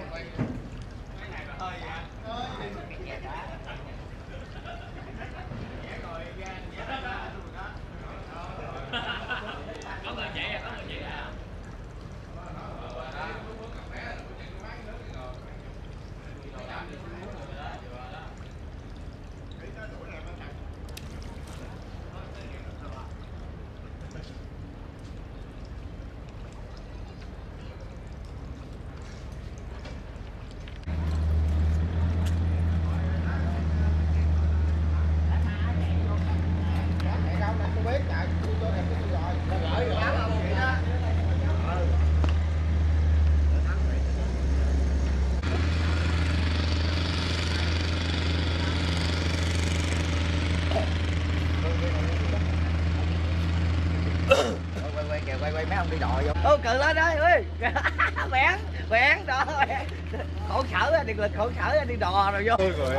quay mấy ông đi đò vô. Cự lên đây ơi. Bén đó. Khổ sở điện lực khổ sở đi đò rồi vô.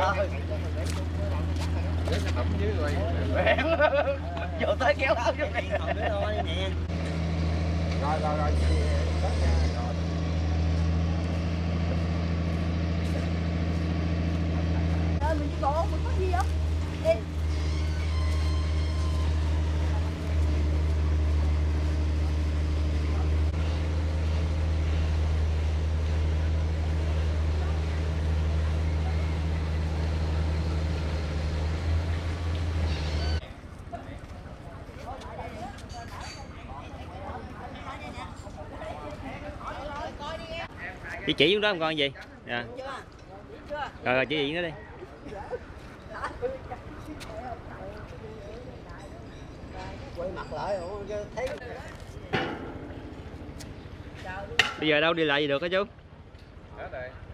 Bén. Vô tới kéo áo vô này. Rồi. Mình đi bộ mình có gì không? Đi. Chị chỉ xuống đó không con gì? Dạ. Rồi chỉ gì nó đi. Quay mặt lại thấy. Bây giờ đâu đi lại gì được hả chú? Hết rồi.